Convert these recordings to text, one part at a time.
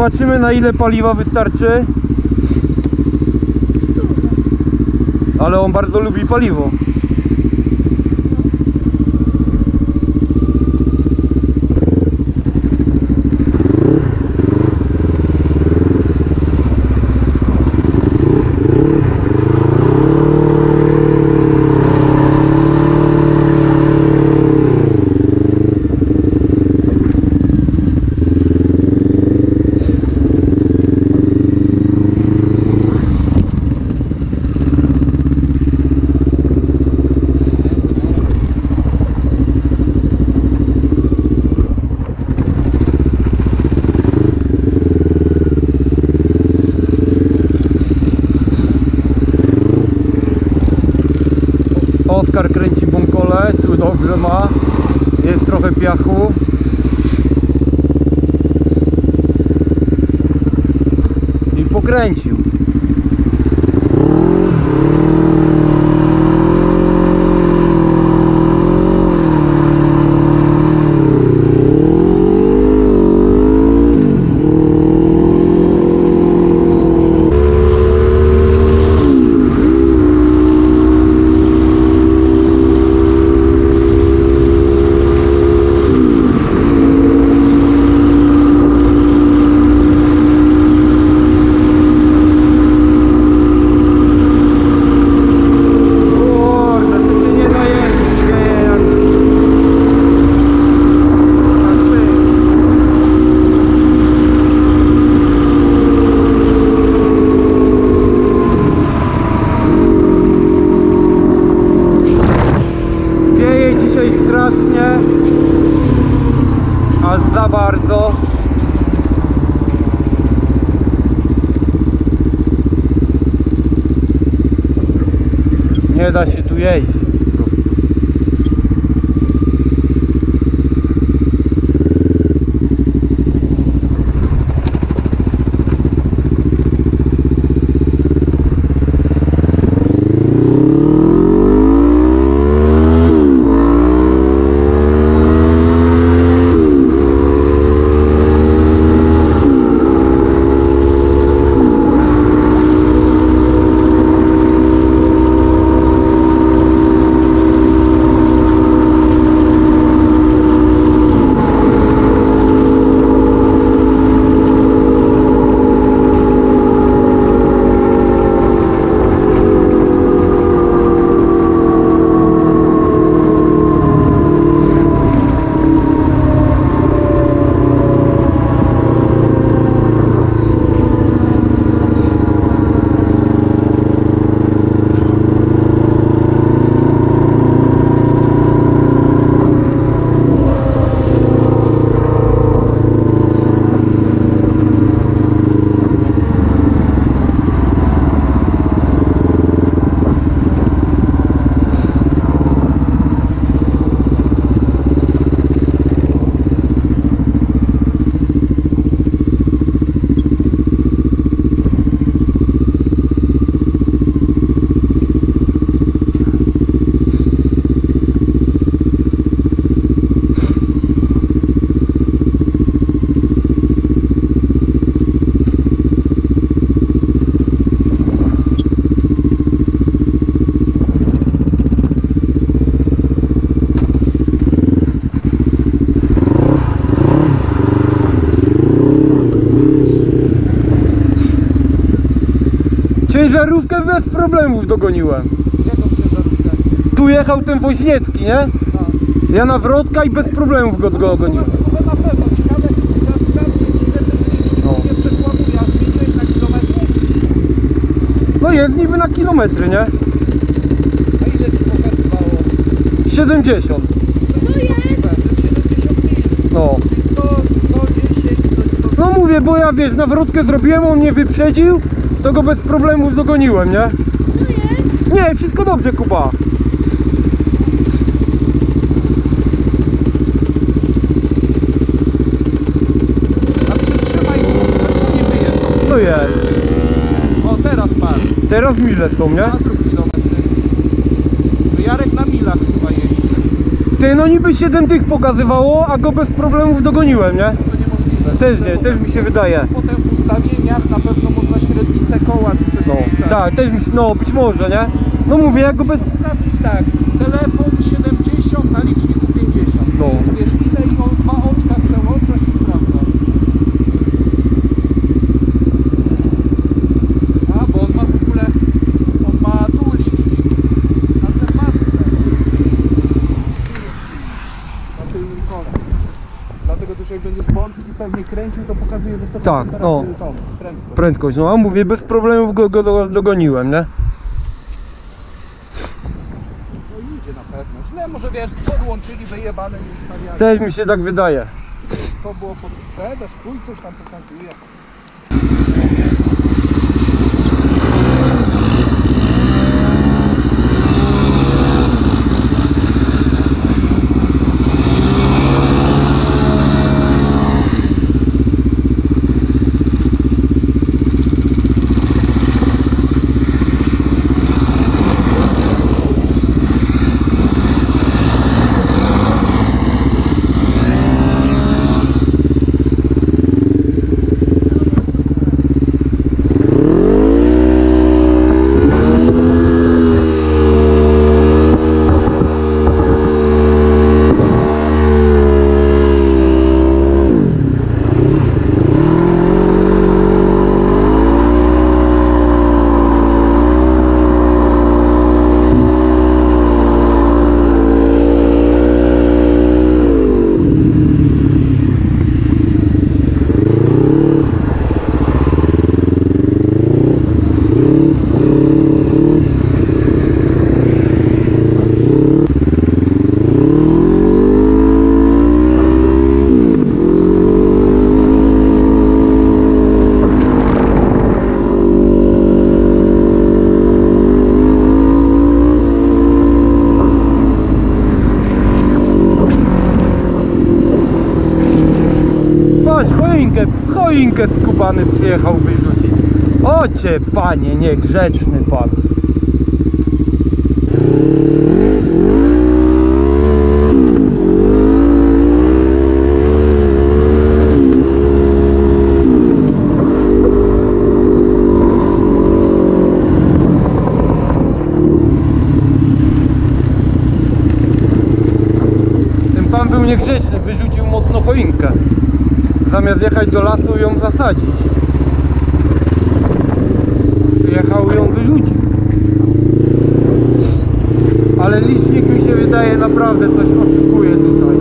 Zobaczymy, na ile paliwa wystarczy. Ale on bardzo lubi paliwo. Oskar kręci bąkole, tu dobrze ma, jest trochę piachu. I pokręcił. Strasznie, aż za bardzo. Nie da się tu jeździć. Ciężarówkę bez problemów dogoniłem. Jaką ciężarówkę? Tu jechał ten Woźniecki, nie? Ja na Wrotka i bez problemów go dogoniłem. No na pewno, ciekawe, trzeba sprawdzić, ile ten nie przekłamuje, aż milion na kilometry? No jest niby na kilometry, nie? A ile ci pokazywało? 70. To jest 70 mil. No. Czyli 100, 110, 100. No mówię, bo ja wiesz, na Wrotkę zrobiłem, on mnie wyprzedził, to go bez problemów dogoniłem, nie? Co jest? Nie, wszystko dobrze, Kuba. A przytrzymaj, nie wyjeżdżą. To jest. O, teraz patrz. Teraz mile są, nie? Na zrób kilometry. To Jarek na milach chyba jeździ. Ty, no niby 7 tych pokazywało, a go bez problemów dogoniłem, nie? To niemożliwe. Też mi się wydaje. Potem w ustawieniach na pewno można średnicę koła czy coś No, ustawić. tak, też mi się, no być może, nie? No mówię, jak go bez... Sprawdzić tak, telefon 70, na liczniku 50. No. Wiesz ile i on 2 oczka przełączasz i sprawdzasz. A, bo on ma w ogóle, on ma tu licznik, alternatywny. Na tylnym kole. Dlatego też jak będziesz bączyć i pewnie kręcił, to pokazuje wysoką Tak, temperaturę, no. prędkość. Prędkość, no a mówię, bez problemów go dogoniłem, nie? No idzie na pewno. Źle może wiesz, podłączyli, wyjebane i ustawiali. Też mi się tak wydaje. To było pod sprzedaż, chuj coś tam pokazuje. Choinkę skubany przyjechał wyrzucić. Ocie panie, niegrzeczny pan. Ten pan był niegrzeczny, wyrzucił mocno choinkę. Zamiast jechać do lasu ją zasadzić. Przyjechał i ją wyrzucił. Ale licznik mi się wydaje naprawdę coś oszukuje tutaj.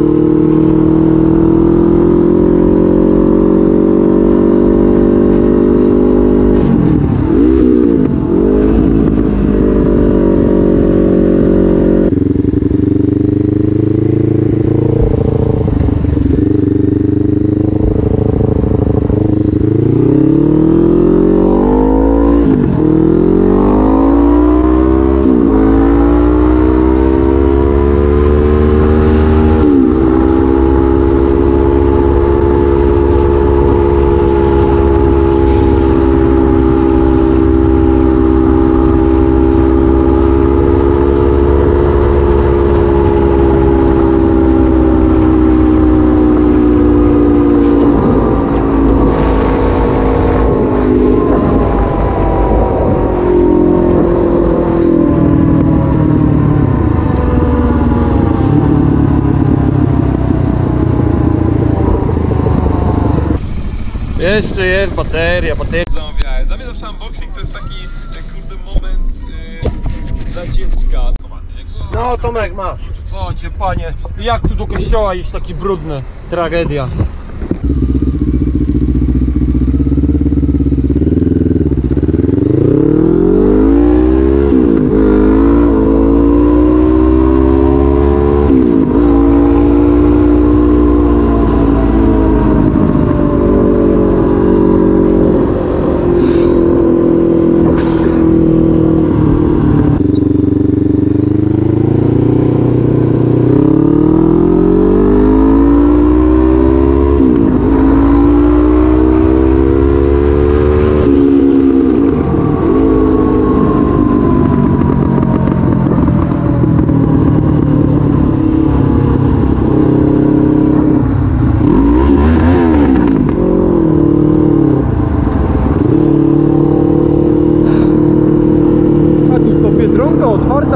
Jeszcze jest bateria. Zamawiałem. Dla mnie zawsze unboxing to jest taki kurde moment dla dziecka. No Tomek, masz. Ocie panie, jak tu do kościoła iść taki brudny? Tragedia.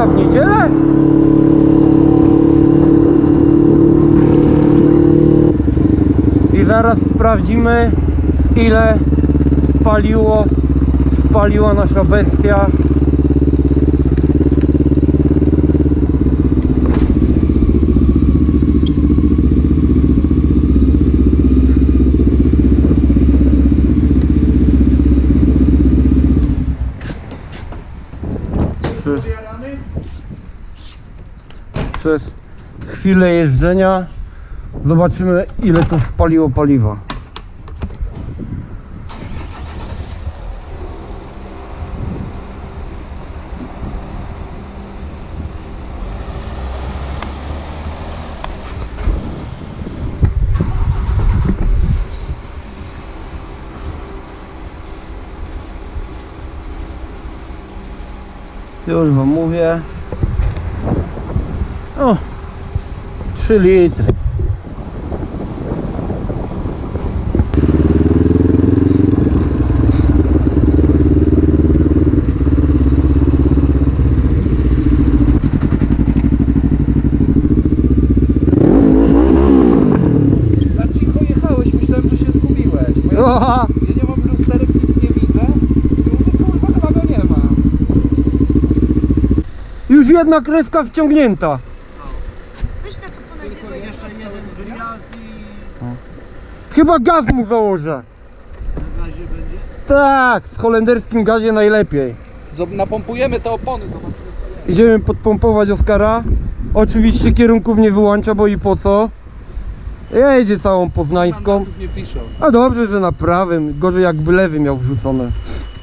w niedzielę? I zaraz sprawdzimy, ile spaliła nasza bestia. Przez chwilę jeżdżenia zobaczymy, ile to spaliło paliwa. Już wam mówię. O, 3 litry. Za cicho jechałeś, myślałem, że się zgubiłeś. Bo ja Oha. nie mam lusterek, nic nie widzę. I mówię, kurwa, chyba go nie ma. Już jedna kreska wciągnięta. Weź na to ponagrywa. Jeszcze jeden wyjazd i Chyba gaz mu założę. na gazie będzie. Tak, w holenderskim gazie najlepiej. Napompujemy te opony, zobaczymy co jest. Idziemy podpompować Oskara. Oczywiście kierunków nie wyłącza, bo i po co. Jedzie całą poznańską. Mandatów nie piszą. A dobrze, że na prawym. Gorzej jakby lewy miał wrzucone.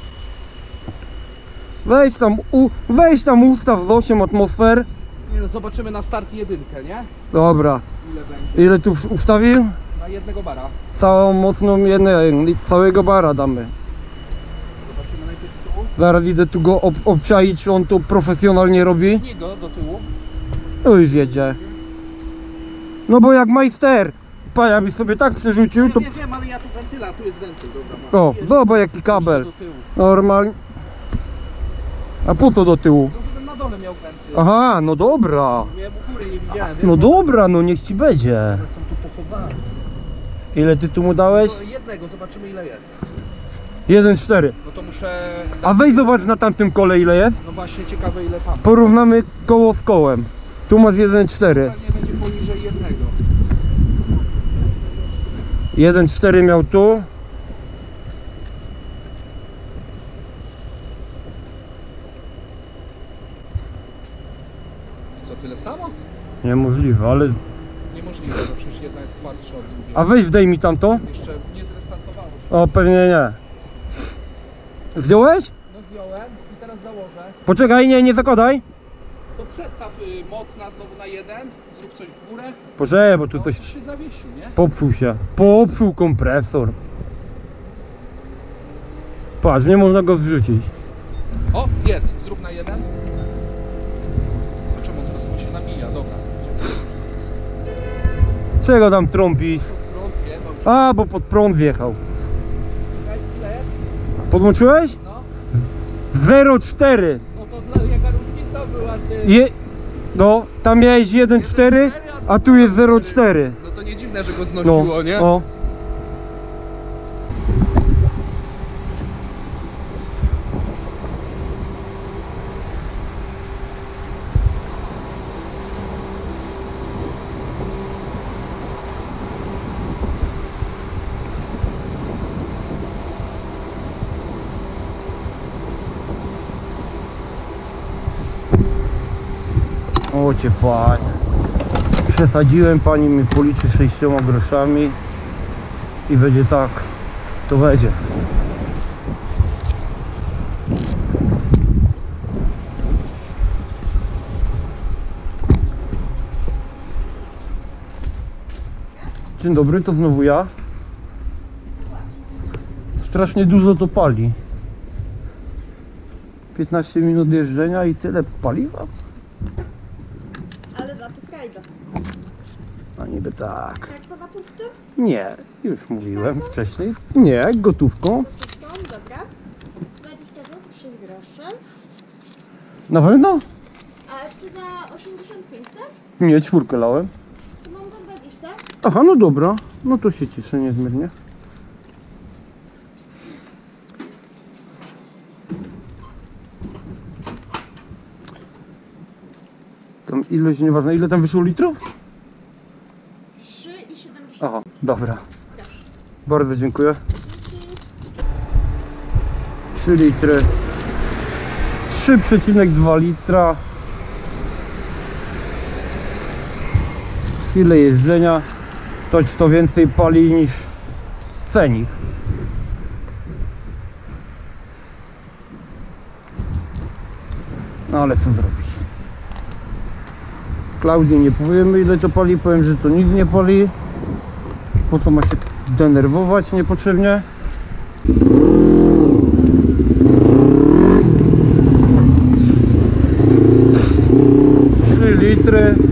Weź tam ustaw z 8 atmosfer. Nie, no, zobaczymy na start jedynkę, nie? Dobra. Ile będzie? Ile tu ustawił? Na jednego bara. Całą mocną całego bara damy. Zobaczymy najpierw tu. Zaraz idę tu go obczaić, czy on to profesjonalnie robi. Tnij go do tyłu. No już jedzie. No bo jak majster. Pa, jakbyś sobie tak przerzucił, to... Nie wiem, ale ja tu wentyla, tu jest wentyl, dobra. O, zobacz jaki kabel. Do tyłu. Normalnie. A po co do tyłu? To żebym na dole miał wentyl. Aha, no dobra. Ja u góry nie widziałem. No dobra, no niech ci będzie. One są tu pochowane. Ile ty tu mu dałeś? To jednego, zobaczymy ile jest. 1,4. No to muszę... A weź zobacz na tamtym kole ile jest. No właśnie ciekawe ile tam. Porównamy koło z kołem. Tu masz 1,4. Nie będzie poniżej jednego. 1,4 miał tu. I co, tyle samo? Niemożliwe, ale... Niemożliwe, bo przecież jedna jest twardsza od drugiej. A weź zdejmij tamto. Jeszcze nie zrestartowało się. O, pewnie nie. Zdjąłeś? No zdjąłem i teraz założę. Poczekaj, nie zakładaj. To przestaw mocna znowu na jeden. Zrób coś w górę. Poczekaj, bo tu No, coś coś się zawiesił, nie? popsuł się. Popsuł kompresor. Patrz, nie można go zrzucić. O, jest. Zrób na jeden. To czemu teraz mi się nabija? Dobra. Czego tam trąbisz? Prąd, wiem, A, bo pod prąd wjechał. czekaj, ile jest? Podłączyłeś? No. 0,4. No to jaka różnica była, ty? No, tam miałeś 1,4, a tu jest 0,4. No to nie dziwne, że go No, znosiło, nie? no. O cię panie. Przesadziłem, pani mi policzy 6 groszami i będzie tak, to będzie. Dzień dobry, to znowu ja. Strasznie dużo to pali. 15 minut jeżdżenia i tyle paliwa? Ale za to frajda. No niby tak. Tak to na punkty? Nie, już mówiłem wcześniej. Nie, gotówką. Są, dobra. 20 zł, 6 groszy. Na pewno? A jeszcze za 85, tak? Nie, 4 lałem. To mam za 20. Aha, no dobra. No to się cieszę niezmiernie. Tam ilość nieważna. Ile tam wyszło litrów? 3,70. Aha, dobra. Bardzo dziękuję. 3 litry. 3,2 litra. Chwilę jeżdżenia. Toć to więcej pali niż ceni. No ale co zrobić? Klaudii nie powiemy ile to pali, powiem, że to nic nie pali. Po co ma się denerwować niepotrzebnie? 3 litry.